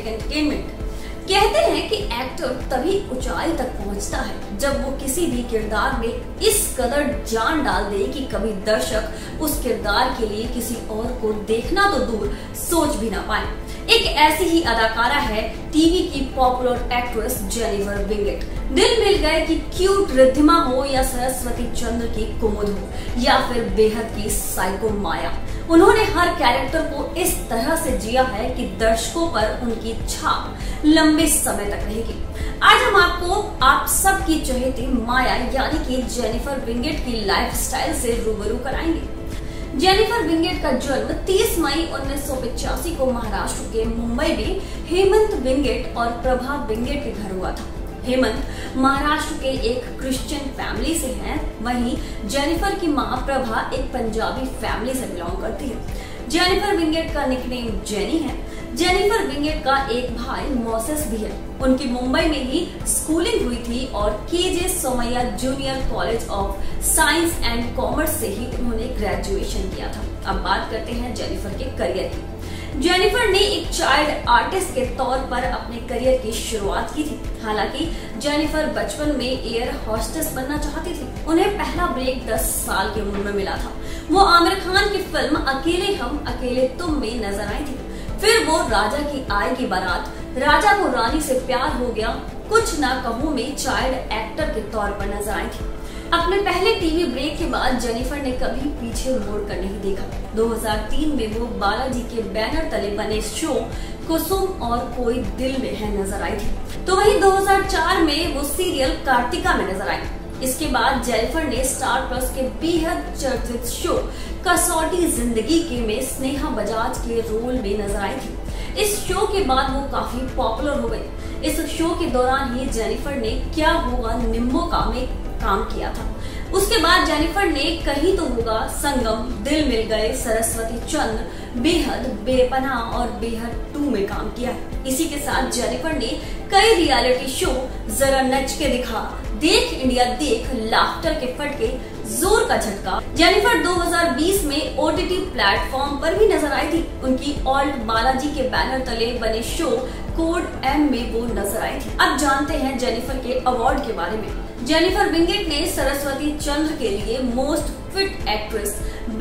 Dramatic entertainment. कहते हैं कि एक्टर तभी ऊंचाई तक पहुंचता है जब वो किसी भी किरदार में इस कदर जान डाल दे कि कभी दर्शक उस किरदार के लिए किसी और को देखना तो दूर सोच भी ना पाए। एक ऐसी ही अदाकारा है टीवी की पॉपुलर एक्ट्रेस जेनिफर विंगेट। दिल मिल गए कि क्यूट रिद्धिमा हो या सरस्वती चंद्र की कुमुद हो या फिर बेहद की साइको माया, उन्होंने हर कैरेक्टर को इस तरह से जिया है कि दर्शकों पर उनकी छाप लंबे समय तक रहेगी। आज हम आपको आप सबकी चहेती माया यानी कि जेनिफर विंगेट की लाइफस्टाइल से रूबरू कराएंगे। जेनिफर विंगेट का जन्म 30 मई 1985 को महाराष्ट्र के मुंबई में हेमंत विंगेट और प्रभा विंगेट के घर हुआ था। हेमंत महाराष्ट्र के एक क्रिश्चियन फैमिली से हैं, वहीं जेनिफर की मां प्रभा एक पंजाबी फैमिली से बिलोंग करती है। जेनिफर विंगेट का निकनेम जेनी है। जेनिफर विंगेट का एक भाई मोसेस भी है। उनकी मुंबई में ही स्कूलिंग हुई थी और KJ Somaiya junior college of science and commerce से ही उन्होंने ग्रेजुएशन किया था। अब बात करते हैं जेनिफर के करियर की। जेनिफर ने एक चाइल्ड आर्टिस्ट के तौर पर अपने करियर की शुरुआत की थी। हालांकि जेनिफर बचपन में एयर होस्टेस बनना चाहती थी। उन्हें पहला ब्रेक 10 साल की उम्र में मिला था। वो आमिर खान की फिल्म अकेले हम अकेले तुम में नजर आई थी। फिर वो राजा की आय की बारात, राजा को रानी से प्यार हो गया, कुछ ना कहूं में चाइल्ड एक्टर के तौर पर नजर आई थी। अपने पहले टीवी ब्रेक के बाद जेनिफर ने कभी पीछे मुड़कर नहीं देखा। 2003 में वो बालाजी के बैनर तले बने शो कुसुम और कोई दिल में है नजर आई थी। तो वहीं 2004 में वो सीरियल कार्तिका में नजर आई। इसके बाद जेनिफर ने स्टार प्लस के बेहद चर्चित शो कसौटी जिंदगी के में स्नेहा बजाज के रोल में नजर आई थी। इस शो के बाद वो काफी पॉपुलर हो गई। इस शो के दौरान ही जेनिफर ने क्या होगा निम्बोका में काम किया था। उसके बाद जेनिफर ने कहीं तो होगा, संगम, दिल मिल गए, सरस्वती चंद्र, बेहद, बेपनाह और बेहद 2 में काम किया है। इसी के साथ जेनिफर ने कई रियलिटी शो जरा नच के दिखा, देख इंडिया देख, लाफ्टर के फटके, जोर का झटका। जेनिफर 2020 में ओटीटी प्लेटफॉर्म पर भी नजर आई थी। उनकी ऑल्ट बालाजी के बैनर तले बने शो कोड एम में वो नजर आई थी। अब जानते हैं जेनिफर के अवार्ड के बारे में। जेनिफर विंगेट ने सरस्वती चंद्र के लिए most fit actress,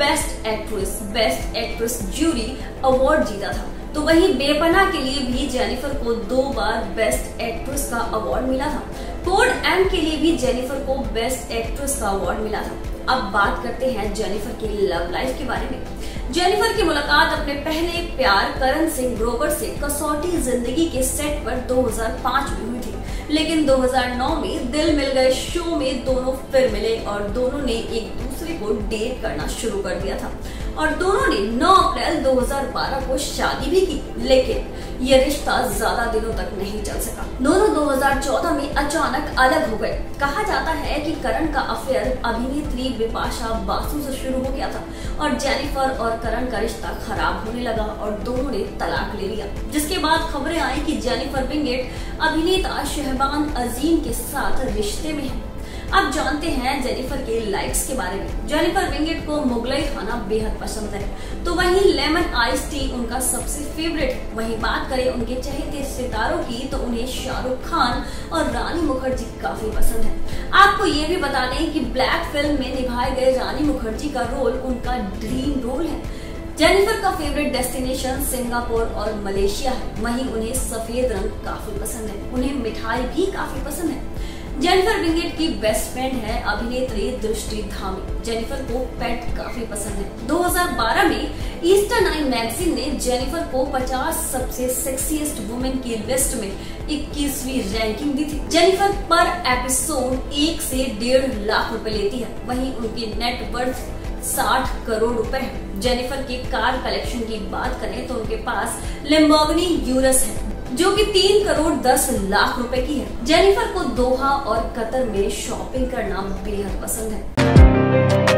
best actress jury award जीता था। तो वहीं बेपनाह के लिए भी जेनिफर को 2 बार बेस्ट एक्ट्रेस का अवार्ड मिला था। कोड एम के लिए भी जेनिफर को बेस्ट एक्ट्रेस का अवार्ड मिला था। अब बात करते हैं जेनिफर की लव लाइफ के बारे में। जेनिफर की मुलाकात अपने पहले प्यार करण सिंह ग्रोवर से कसौटी जिंदगी के सेट पर 2005 में हुई थी, लेकिन 2009 में दिल मिल गए शो में दोनों फिर मिले और दोनों ने एक दूसरे को डेट करना शुरू कर दिया था और दोनों ने 9 अप्रैल 2012 को शादी भी की। लेकिन ये रिश्ता ज्यादा दिनों तक नहीं चल सका। दोनों 2014 में अचानक अलग हो गए। कहा जाता है कि करण का अफेयर अभिनेत्री बिपाशा बासु से शुरू हो गया था और जेनिफर और करण का रिश्ता खराब होने लगा और दोनों ने तलाक ले लिया। जिसके बाद खबरें आई कि जेनिफर विंगेट अभिनेता शहबान अजीम के साथ रिश्ते में है। अब जानते हैं जेनिफर के लाइक्स के बारे में। जेनिफर विंगेट को मुगलई खाना बेहद पसंद है, तो वहीं लेमन आइस टी उनका सबसे फेवरेट। वहीं बात करें उनके चहेते सितारों की तो उन्हें शाहरुख खान और रानी मुखर्जी काफी पसंद है। आपको ये भी बता दें कि ब्लैक फिल्म में निभाए गए रानी मुखर्जी का रोल उनका ड्रीम रोल है। जेनिफर का फेवरेट डेस्टिनेशन सिंगापुर और मलेशिया है। वहीं उन्हें सफेद रंग काफी पसंद है। उन्हें मिठाई भी काफी पसंद है। जेनिफर विंगेट की बेस्ट फ्रेंड है अभिनेत्री दृष्टि धामी। जेनिफर को पेट काफी पसंद है। 2012 में ईस्टर्न आई मैगजीन ने जेनिफर को 50 सबसे सेक्सीएस्ट वुमेन की लिस्ट में 21वीं रैंकिंग दी थी। जेनिफर पर एपिसोड 1 से 1.5 लाख रुपए लेती है। वहीं उनकी नेट वर्थ 60 करोड़ रुपए है। जेनिफर के कार कलेक्शन की बात करें तो उनके पास लैम्बोर्गिनी यूरस है जो कि 3 करोड़ 10 लाख रुपए की है। जेनिफर को दोहा और कतर में शॉपिंग करना बेहद पसंद है।